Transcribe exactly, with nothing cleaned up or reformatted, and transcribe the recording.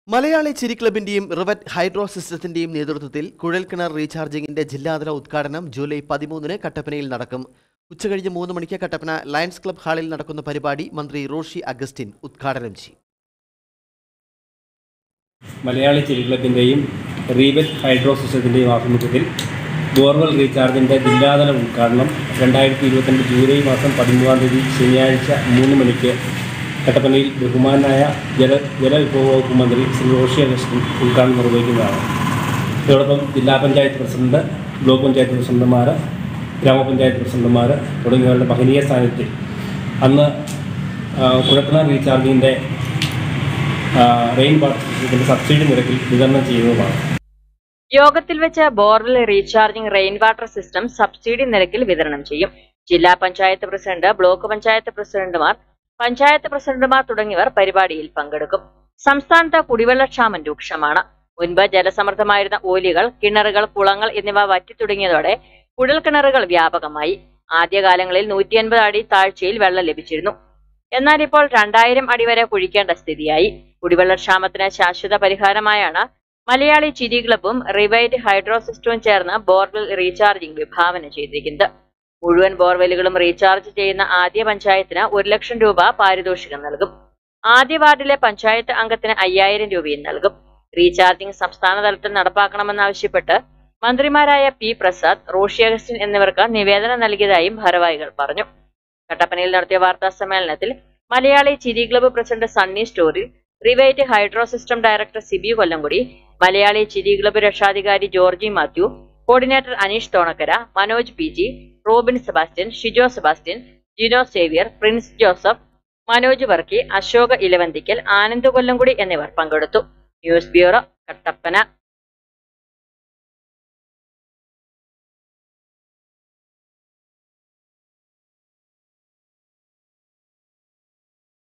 മലയാളി ചിരി ക്ലബിന്റെയും rivet hydro സിസ്റ്റത്തിന്റെയും നേതൃത്വത്തിൽ കുഴൽക്കിണർ റീചാർജിംഗിന്റെ ജില്ലാതല ഉദ്ഘാടനം ജൂലൈ പതിമൂന്നിന് കട്ടപ്പനയിൽ നടക്കും. ഉച്ചകഴിഞ്ഞ് മൂന്ന് മണിക്ക് കട്ടപ്പന ലയൺസ് ക്ലബ് ഹാളിൽ നടക്കുന്ന പരിപാടി മന്ത്രി റോഷി അഗസ്റ്റിൻ ഉദ്ഘാടനം ചെയ്യും. മലയാളി ചിരി ക്ലബിന്റെയും റിവറ്റ് ഹൈഡ്രോ സിസ്റ്റത്തിന്റെയും ആഭിമുഖ്യത്തിൽ ബോർവെൽ റീചാർജിന്റെ ജില്ലാതല ഉദ്ഘാടനം രണ്ടായിരത്തി ഇരുപത്തിരണ്ട് ജൂലൈ മാസം പതിമൂന്നാം തീയതി ശനിയാഴ്ച മൂന്ന് മണിക്ക് കട്ടപ്പനയിൽ ബഹുമാനായ ജല ജലവിഭവ വകുപ്പ് മന്ത്രി ശ്രീ റോഷി അഗസ്റ്റിൻ ഉദ്ഘാടനം നിർവഹിക്കുന്നതാണ്. ഇതോടൊപ്പം ജില്ലാ പഞ്ചായത്ത് പ്രസിഡന്റ്, ബ്ലോക്ക് പഞ്ചായത്ത് പ്രസിഡന്റുമാർ, ഗ്രാമപഞ്ചായത്ത് പ്രസിഡന്റുമാർ തുടങ്ങിയവരുടെ മഹനീയ സാന്നിധ്യത്തിൽ അന്ന് കുഴൽക്കിണർ റീചാർജിങ്ങിൻ്റെ റെയിൻ വാട്ടർ സിസ്റ്റത്തിൻ്റെ സബ്സിഡി നിരക്കിൽ വിതരണം ചെയ്യുന്നതാണ്. യോഗത്തിൽ വെച്ച് borewell recharging rain water system subsidy നിരക്കിൽ വിതരണം ചെയ്യും. ജില്ലാ പഞ്ചായത്ത് പ്രസിഡന്റ്, ബ്ലോക്ക് പഞ്ചായത്ത് പ്രസിഡന്റുമാർ, പഞ്ചായത്ത് പ്രസിഡന്റുമാർ തുടങ്ങിയവർ പരിപാടിയിൽ പങ്കെടുക്കും. സംസ്ഥാനത്ത് കുടിവെള്ളക്ഷാമം രൂക്ഷമാണ്. മുൻപ് ജലസമൃദ്ധമായിരുന്ന ഓലികൾ, കിണറുകൾ, കുളങ്ങൾ എന്നിവ വറ്റിത്തുടങ്ങിയതോടെ കുഴൽക്കിണറുകൾ വ്യാപകമായി. ആദ്യകാലങ്ങളിൽ നൂറ്റി അൻപത് അടി താഴ്ചയിൽ വെള്ളം ലഭിച്ചിരുന്നു. എന്നാൽ ഇപ്പോൾ രണ്ടായിരം അടി വരെ കുഴിക്കേണ്ട സ്ഥിതിയായി. കുടിവെള്ളക്ഷാമത്തിന് ശാശ്വത പരിഹാരമായാണ് മലയാളി ചിരി ക്ലബും റിവൈറ്റ് ഹൈഡ്രോ സിസ്റ്റവും ചേർന്ന് ബോർവെൽ റീചാർജിംഗ് വിഭാവനം ചെയ്തിരിക്കുന്നത്. മുഴുവൻ ബോർവെല്ലുകളും റീചാർജ് ചെയ്യുന്ന ആദ്യ പഞ്ചായത്തിന് ഒരു ലക്ഷം രൂപ പാരിതോഷികം നൽകും. ആദ്യ വാർഡിലെ പഞ്ചായത്ത് അംഗത്തിന് അയ്യായിരം രൂപയും നൽകും. റീചാർജിംഗ് സംസ്ഥാന തലത്തിൽ നടപ്പാക്കണമെന്നാവശ്യപ്പെട്ട് മന്ത്രിമാരായ പി പ്രസാദ്, റോഷി അഗസ്റ്റിൻ എന്നിവർക്ക് നിവേദനം നൽകിയതായും ഭാരവാഹികൾ പറഞ്ഞു. കട്ടപ്പനയിൽ നടത്തിയ വാർത്താ സമ്മേളനത്തിൽ മലയാളി ചിരി ക്ലബ്ബ് പ്രസിഡന്റ് സണ്ണി സ്റ്റോറിൽ, റിവൈറ്റ് hydro system director Sibi Kollamkudi, Malayali ചിരി ക്ലബ്ബ് രക്ഷാധികാരി Georgy Mathew, coordinator Aneesh Thonakkara, Manoj P G, Robin Sebastian, Shijo Sebastian, Jino Xavier, Prince Joseph, Manoj Varkey, Ashok Elavanthikkal, Anand Kollamkudi എന്നിവർ പങ്കെടുത്തു. News bureau, Kattappana.